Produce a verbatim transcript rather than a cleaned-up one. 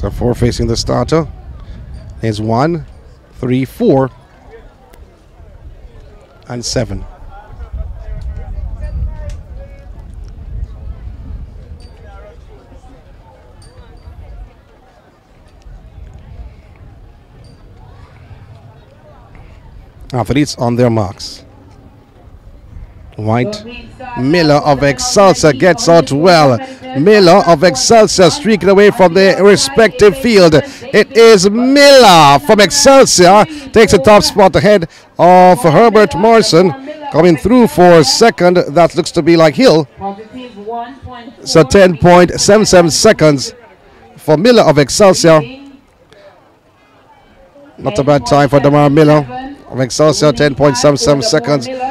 So four facing the starter. There's one, three, four, and seven. Athletes on their marks. White. Miller of Excelsior gets out well. Miller of Excelsior streaking away from their respective field. It is Miller from Excelsior. Takes the top spot ahead of Herbert Morrison. Coming through for second. That looks to be like Hill. So ten point seven seven seconds for Miller of Excelsior. Not a bad time for Damor Miller of Excelsior. ten point seven seven seconds.